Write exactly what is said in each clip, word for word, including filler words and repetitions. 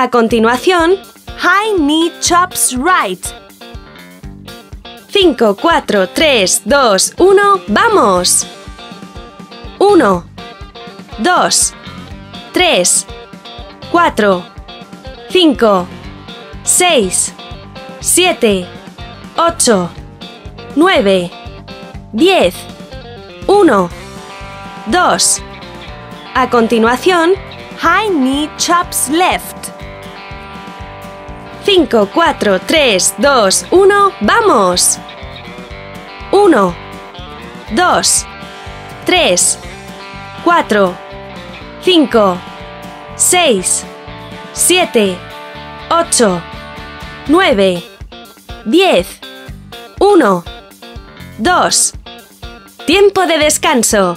A continuación, high knee chops right. cinco, cuatro, tres, dos, uno, ¡vamos! uno, dos, tres, cuatro, cinco, seis, siete, ocho, nueve, diez, uno, dos. A continuación, high knee chops left. cinco, cuatro, tres, dos, uno, ¡vamos! uno, dos, tres, cuatro, cinco, seis, siete, ocho, nueve, diez, uno, dos. Tiempo de descanso.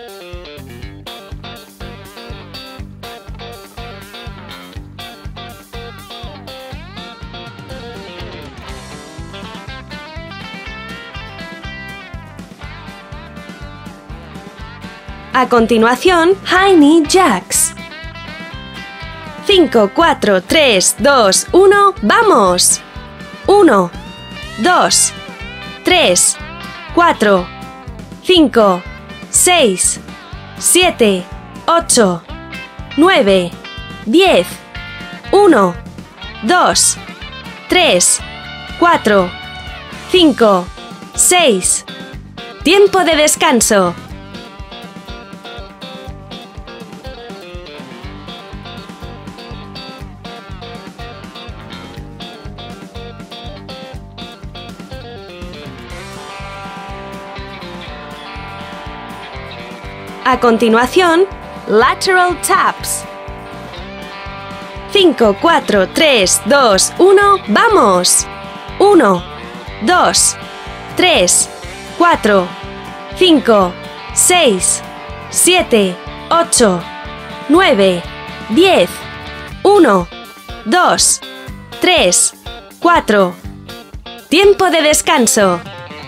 A continuación, high knee jacks. cinco, cuatro, tres, dos, uno, ¡vamos! uno, dos, tres, cuatro, cinco, seis, siete, ocho, nueve, diez, uno, dos, tres, cuatro, cinco, seis. Tiempo de descanso. A continuación, lateral taps. cinco, cuatro, tres, dos, uno, ¡vamos! uno, dos, tres, cuatro, cinco, seis, siete, ocho, nueve, diez, uno, dos, tres, cuatro. Tiempo de descanso.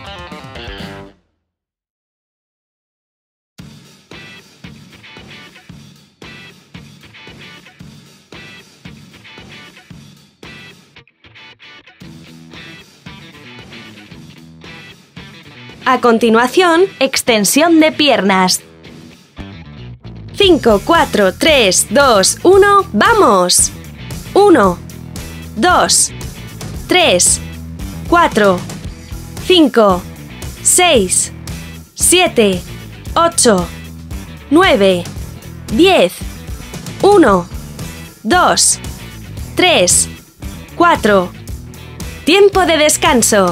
A continuación, extensión de piernas. cinco, cuatro, tres, dos, uno, ¡vamos! uno, dos, tres, cuatro, cinco, seis, siete, ocho, nueve, diez, uno, dos, tres, cuatro. Tiempo de descanso.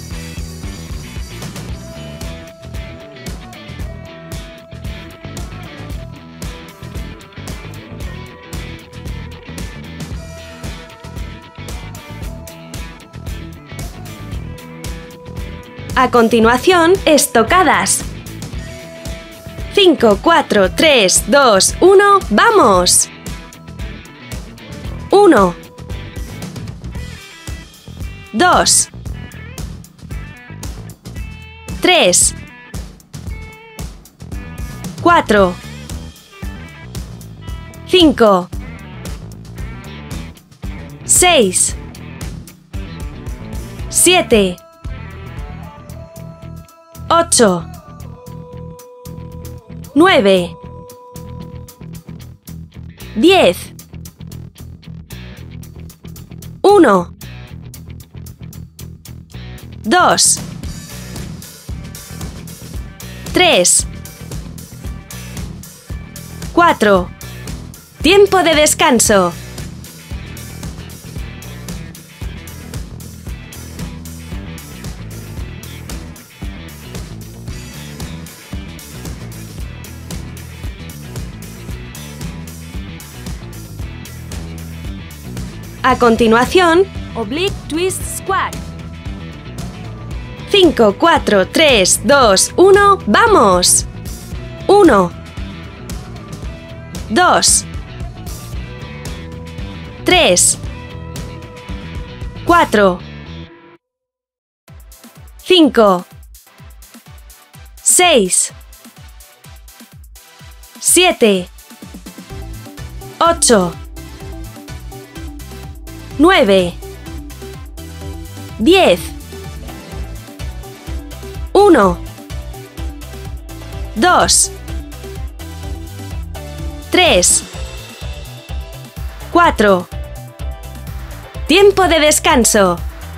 A continuación, estocadas. cinco, cuatro, tres, dos, uno, ¡vamos! uno, dos, tres, cuatro, cinco, seis, siete, ocho, nueve, diez, uno, dos, tres, cuatro. Tiempo de descanso. A continuación, oblique twist squat. cinco, cuatro, tres, dos, uno, ¡vamos! uno, dos, tres, cuatro, cinco, seis, siete, ocho, nueve, diez, uno, dos, tres, cuatro. Tiempo de descanso.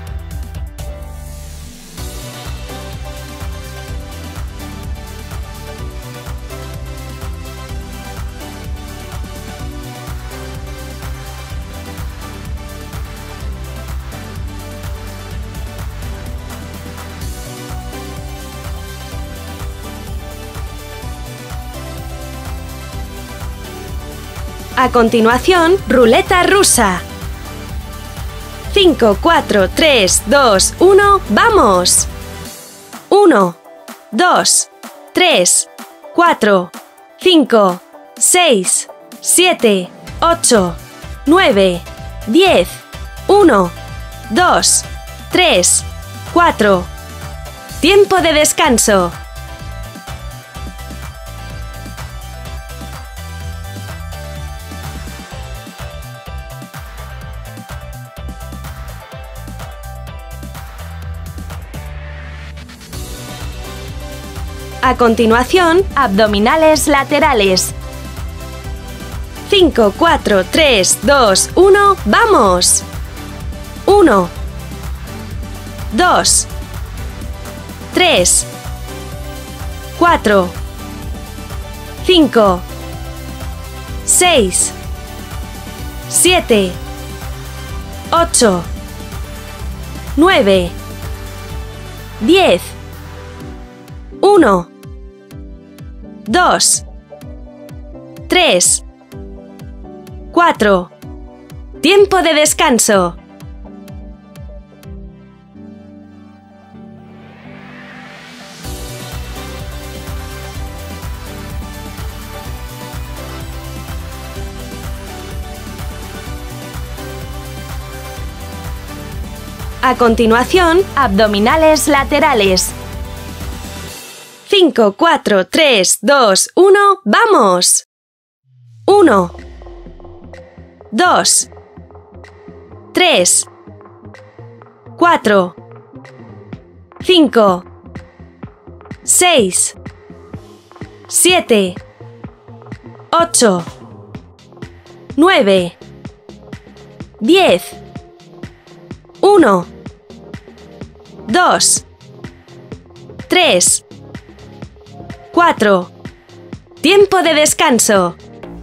A continuación, ruleta rusa. cinco, cuatro, tres, dos, uno, ¡vamos! uno, dos, tres, cuatro, cinco, seis, siete, ocho, nueve, diez, uno, dos, tres, cuatro. Tiempo de descanso. A continuación, abdominales laterales. cinco, cuatro, tres, dos, uno, ¡vamos! uno, dos, tres, cuatro, cinco, seis, siete, ocho, nueve, diez, uno, dos, tres, cuatro. Tiempo de descanso. A continuación, abdominales laterales. cinco, cuatro, tres, dos, uno, ¡vamos! uno, dos, tres, cuatro, cinco, seis, siete, ocho, nueve, diez, uno, dos, tres, cuatro. Tiempo de descanso.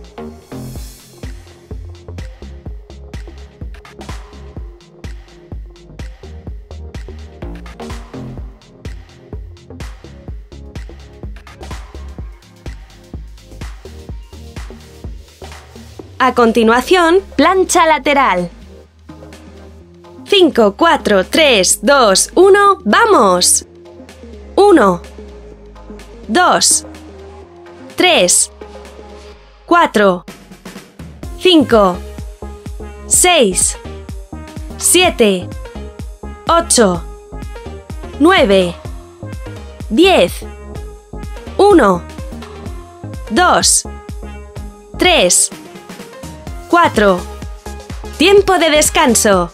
A continuación, plancha lateral. cinco, cuatro, tres, dos, uno, ¡vamos! uno, dos, tres, cuatro, cinco, seis, siete, ocho, nueve, diez, uno, dos, tres, cuatro. Tiempo de descanso.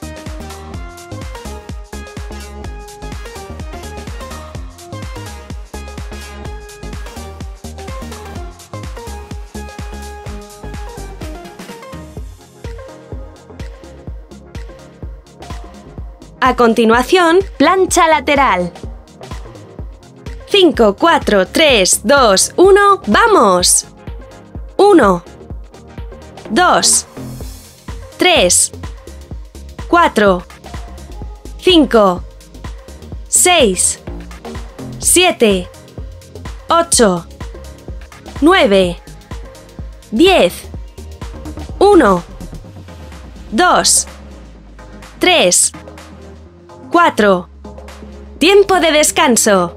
A continuación, plancha lateral. cinco, cuatro, tres, dos, uno, ¡vamos! uno, dos, tres, cuatro, cinco, seis, siete, ocho, nueve, diez, uno, dos, tres, cuatro. Tiempo de descanso.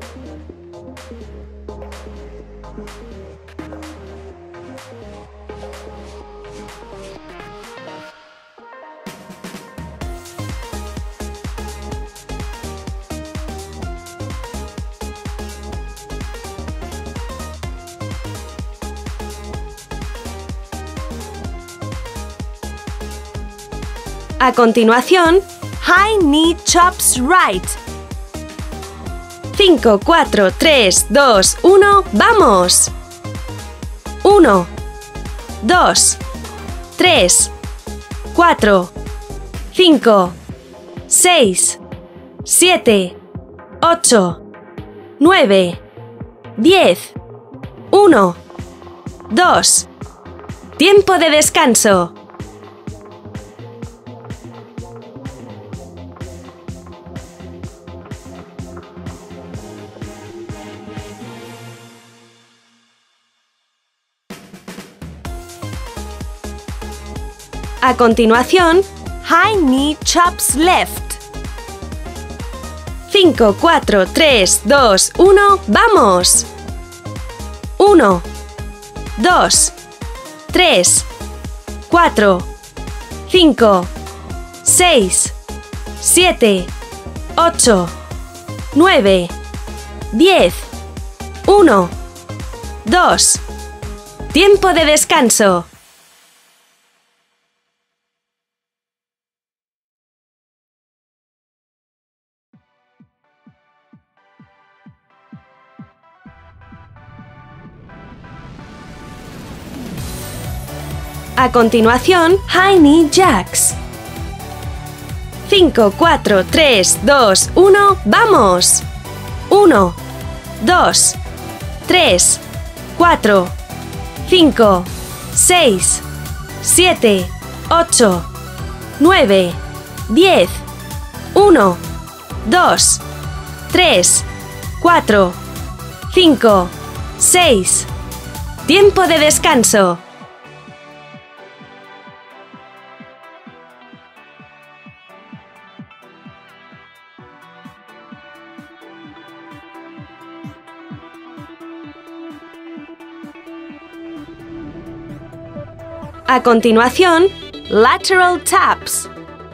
A continuación, high knee chops right. cinco, cuatro, tres, dos, uno, ¡vamos! uno, dos, tres, cuatro, cinco, seis, siete, ocho, nueve, diez, uno, dos. Tiempo de descanso. A continuación, high knee chops left. cinco, cuatro, tres, dos, uno, ¡vamos! uno, dos, tres, cuatro, cinco, seis, siete, ocho, nueve, diez, uno, dos. Tiempo de descanso. A continuación, high knee jacks. cinco, cuatro, tres, dos, uno, ¡vamos! uno, dos, tres, cuatro, cinco, seis, siete, ocho, nueve, diez, uno, dos, tres, cuatro, cinco, seis. Tiempo de descanso. A continuación, lateral taps.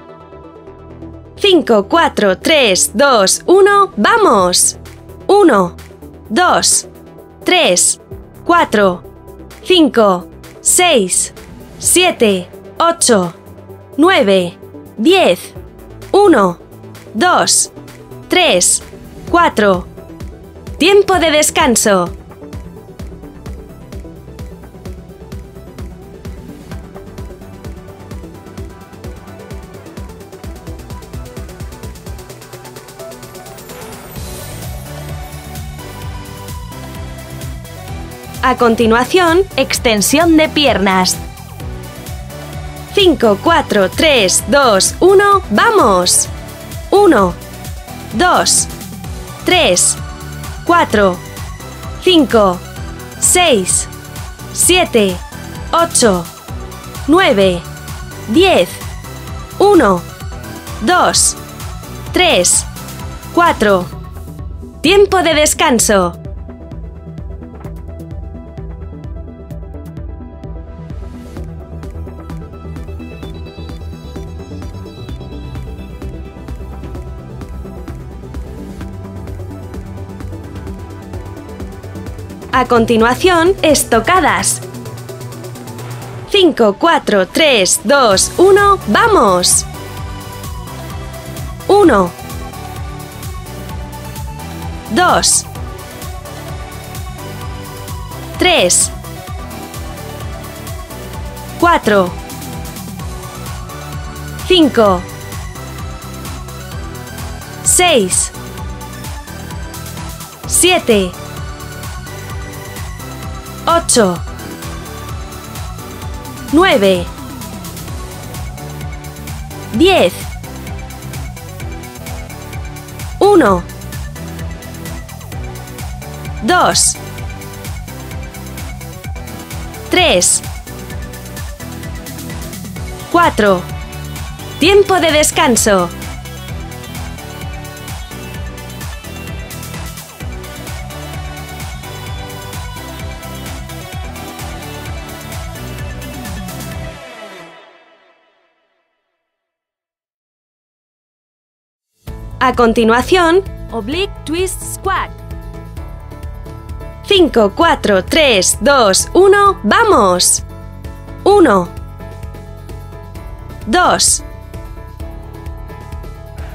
cinco, cuatro, tres, dos, uno, ¡vamos! uno, dos, tres, cuatro, cinco, seis, siete, ocho, nueve, diez, uno, dos, tres, cuatro. Tiempo de descanso. A continuación, extensión de piernas. cinco, cuatro, tres, dos, uno, ¡vamos! uno, dos, tres, cuatro, cinco, seis, siete, ocho, nueve, diez, uno, dos, tres, cuatro. Tiempo de descanso. A continuación, estocadas. cinco, cuatro, tres, dos, uno, ¡vamos! uno, dos, tres, cuatro, cinco, seis, siete, ocho, nueve, diez, uno, dos, tres, cuatro. Tiempo de descanso. A continuación, oblique twist squat. cinco, cuatro, tres, dos, uno, ¡vamos! uno, dos,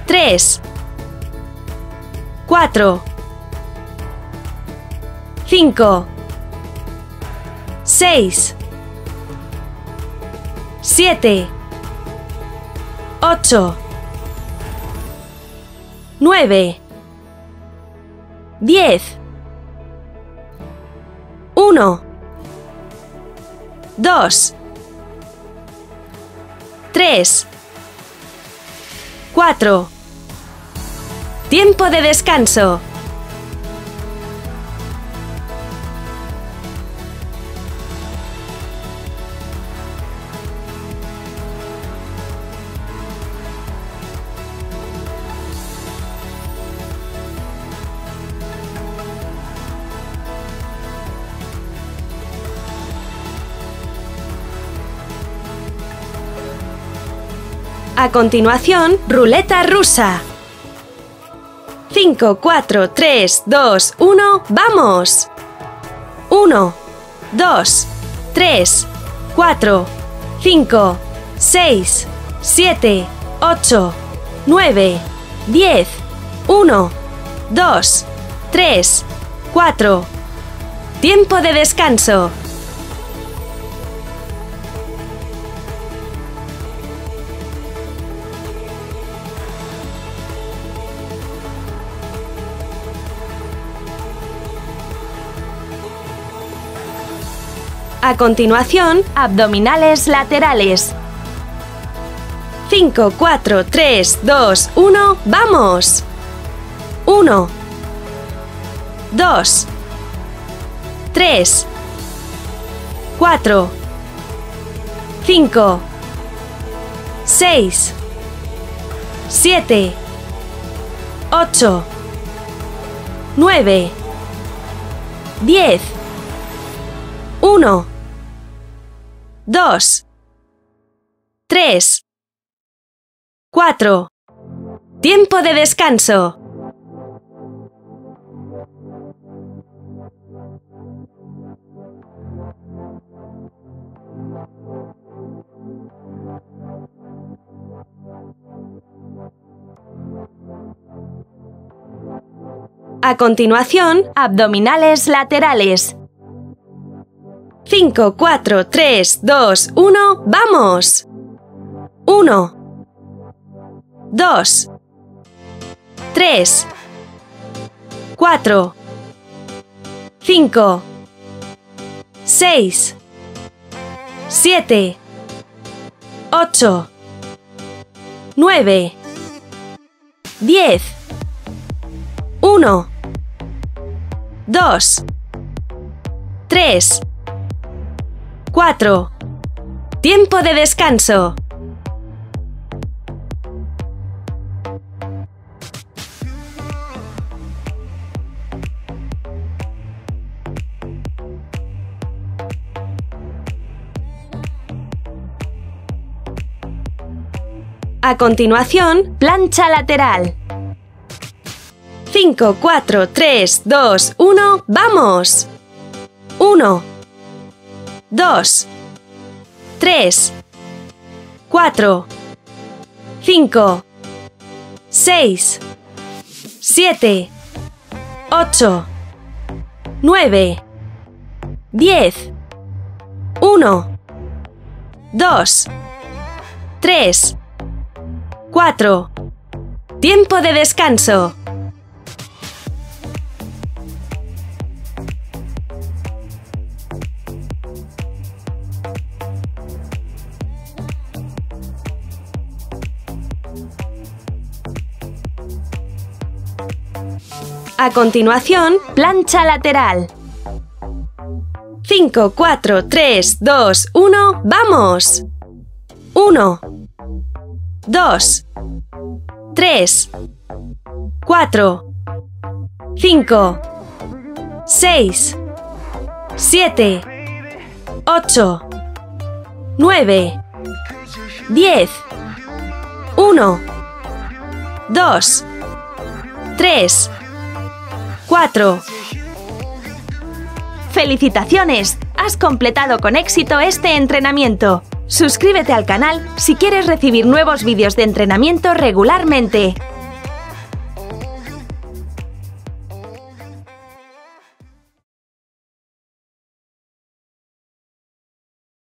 tres, cuatro, cinco, seis, siete, ocho, nueve, diez, uno, dos, tres, cuatro. Tiempo de descanso. A continuación, ruleta rusa. cinco, cuatro, tres, dos, uno, ¡vamos! uno, dos, tres, cuatro, cinco, seis, siete, ocho, nueve, diez, uno, dos, tres, cuatro. Tiempo de descanso. A continuación, abdominales laterales. cinco, cuatro, tres, dos, uno, ¡vamos! uno, dos, tres, cuatro, cinco, seis, siete, ocho, nueve, diez, uno, dos, tres, cuatro. Tiempo de descanso. A continuación, abdominales laterales. cinco, cuatro, tres, dos, uno, ¡vamos! uno, dos, tres, cuatro, cinco, seis, siete, ocho, nueve, diez, uno, dos, tres, cuatro. Tiempo de descanso. A continuación, plancha lateral. cinco, cuatro, tres, dos, uno, ¡vamos! uno, dos, tres, cuatro, cinco, seis, siete, ocho, nueve, diez, uno, dos, tres, cuatro. Tiempo de descanso. A continuación, plancha lateral. cinco, cuatro, tres, dos, uno, ¡vamos! uno, dos, tres, cuatro, cinco, seis, siete, ocho, nueve, diez, uno, dos, tres, cuatro. ¡Felicitaciones! Has completado con éxito este entrenamiento. Suscríbete al canal si quieres recibir nuevos vídeos de entrenamiento regularmente.